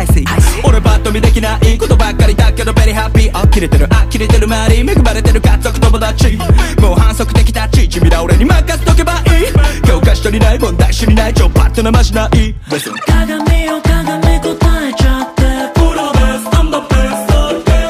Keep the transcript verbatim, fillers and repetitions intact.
I see 俺パッと見できないことばっかりだけどベリーハッピーあ、キレてるあ、キレてる周り恵まれてる家族友達もう反則的タッチ君ら俺に任せとけばいい教科書にない問題集にない超パッとなましない鏡